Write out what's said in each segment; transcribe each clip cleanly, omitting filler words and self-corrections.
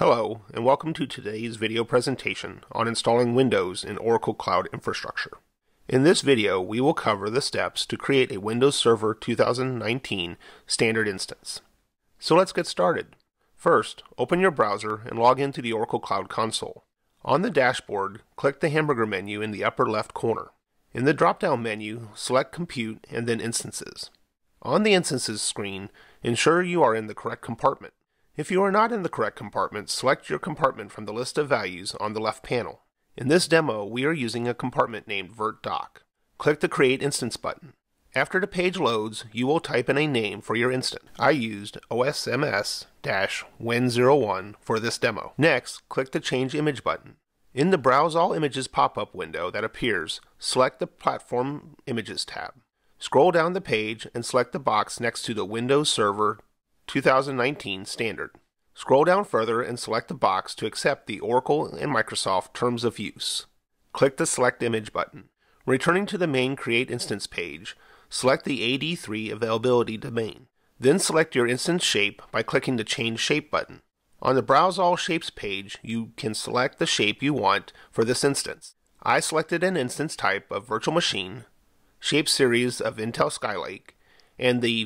Hello, and welcome to today's video presentation on installing Windows in Oracle Cloud Infrastructure. In this video, we will cover the steps to create a Windows Server 2019 standard instance. So let's get started. First, open your browser and log into the Oracle Cloud Console. On the dashboard, click the hamburger menu in the upper left corner. In the drop-down menu, select Compute and then Instances. On the Instances screen, ensure you are in the correct compartment. If you are not in the correct compartment, select your compartment from the list of values on the left panel. In this demo, we are using a compartment named VirtDoc. Click the Create Instance button. After the page loads, you will type in a name for your instance. I used OSMS-Win01 for this demo. Next, click the Change Image button. In the Browse All Images pop-up window that appears, select the Platform Images tab. Scroll down the page and select the box next to the Windows Server 2019 standard. Scroll down further and select the box to accept the Oracle and Microsoft Terms of Use. Click the Select Image button. Returning to the main Create Instance page, select the AD3 Availability domain. Then select your instance shape by clicking the Change Shape button. On the Browse All Shapes page, you can select the shape you want for this instance. I selected an instance type of Virtual Machine, shape series of Intel Skylake, and the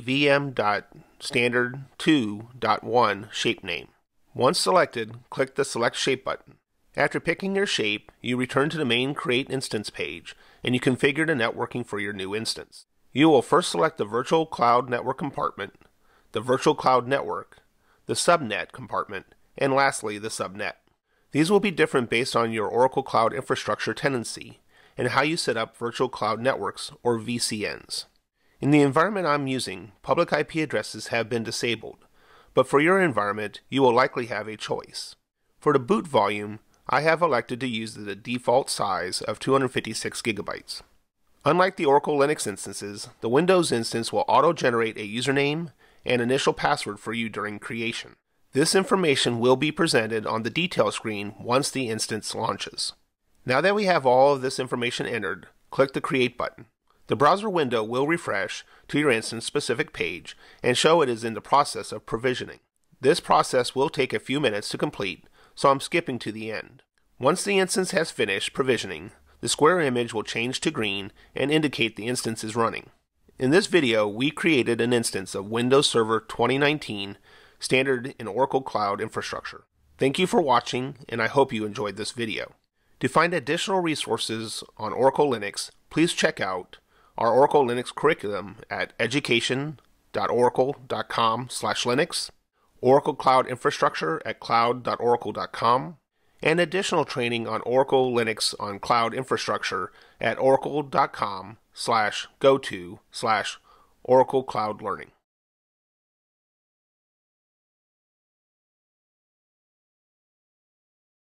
VM.Standard2.1 shape name. Once selected, click the Select Shape button. After picking your shape, you return to the main Create Instance page, and you configure the networking for your new instance. You will first select the Virtual Cloud Network compartment, the Virtual Cloud Network, the Subnet compartment, and lastly, the Subnet. These will be different based on your Oracle Cloud Infrastructure tenancy and how you set up Virtual Cloud Networks, or VCNs. In the environment I'm using, public IP addresses have been disabled, but for your environment, you will likely have a choice. For the boot volume, I have elected to use the default size of 256 gigabytes. Unlike the Oracle Linux instances, the Windows instance will auto-generate a username and initial password for you during creation. This information will be presented on the detail screen once the instance launches. Now that we have all of this information entered, click the Create button. The browser window will refresh to your instance-specific page and show it is in the process of provisioning. This process will take a few minutes to complete, so I'm skipping to the end. Once the instance has finished provisioning, the square image will change to green and indicate the instance is running. In this video, we created an instance of Windows Server 2019 standard in Oracle Cloud Infrastructure. Thank you for watching, and I hope you enjoyed this video. To find additional resources on Oracle Linux, please check out our Oracle Linux curriculum at education.oracle.com/Linux, Oracle Cloud Infrastructure at cloud.oracle.com, and additional training on Oracle Linux on Cloud Infrastructure at oracle.com/go/Oracle Cloud Learning.